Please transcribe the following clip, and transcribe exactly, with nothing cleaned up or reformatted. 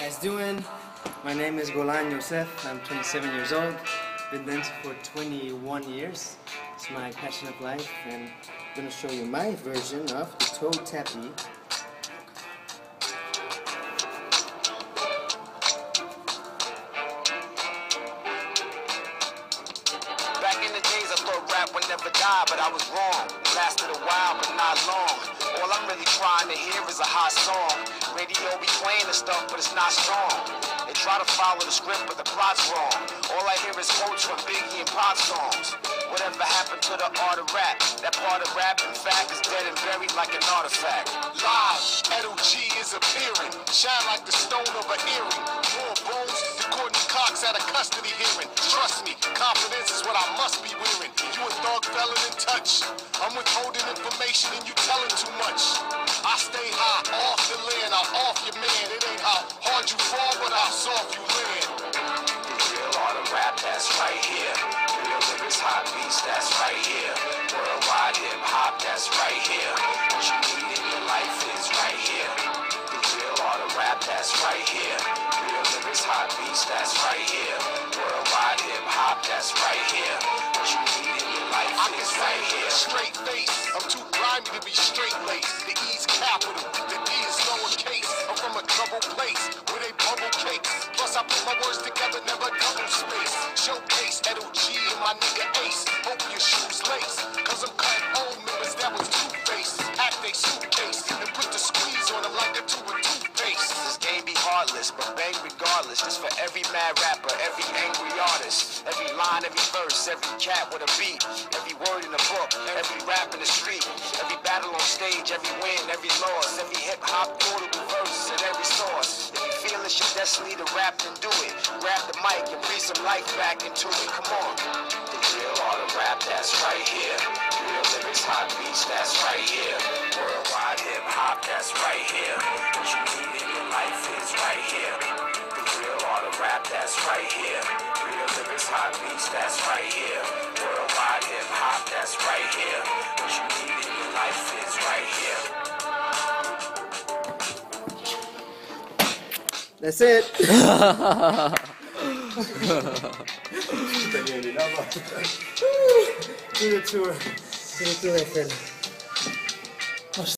guys doing? My name is Golan Yosef. I'm twenty-seven years old. Been dancing for twenty-one years. It's my passion of life, and I'm going to show you my version of the toe tappy. Back in the days I thought rap would never die, but I was wrong. It lasted a while, but not long. All I'm really trying to hear is a hot song. Radio be playing the stuff, but it's not strong. They try to follow the script, but the plot's wrong. All I hear is quotes from Biggie and Pop songs. Whatever happened to the art of rap? That part of rap, in fact, is dead and buried like an artifact. Live, Edo G is appearing. Shine like the stone of an earring. More bones than Courtney Cox at a custody hearing. Trust me, confidence is what I must be wearing. You a thug felon in touch. I'm withholding information and you telling too much. I stay high off the land, I'm off your man. It ain't how hard you fall, but how soft you land. The real art of rap, that's right here. Real lyrics, hot beats, that's right here. Worldwide hip hop, that's right here. What you need in your life is right here. The real art of rap, that's right here. Real lyrics, hot beats, that's right here. Worldwide hip hop, that's right here. What you need in your life I is can right say here. straight face. I'm too grimy to be straight laced. The E's capital, the D is lowercase. I'm from a troubled place where they bubble cakes. Plus I put my words together, never double space. Showcase Edo G and my nigga Ace. Hope your shoes lace, cause I'm cutting old members that was two-faced. Act they suitcase and put the squeeze on them like a two and toothpaste. This game be heartless, but bang regardless. This for every mad rapper, every angry artist. Every line, every verse, every cat with a beat. Every word in the book, every rap in the street. Every battle on stage, every win, every loss. Every hip-hop quotable verse and every source. If you feel it's your destiny to rap, then do it. Grab the mic and breathe some life back into it. Come on. The real art of rap, that's right here. Real lyrics, hot beats, that's right here. Worldwide hip-hop, that's right here. What you need in your life is right here. The real art of rap, that's right here. Real lyrics, hot beats, that's right here. Worldwide hip-hop, that's right here. What you need in your life is right here. That's it. Do the tour. Do the tour, friend.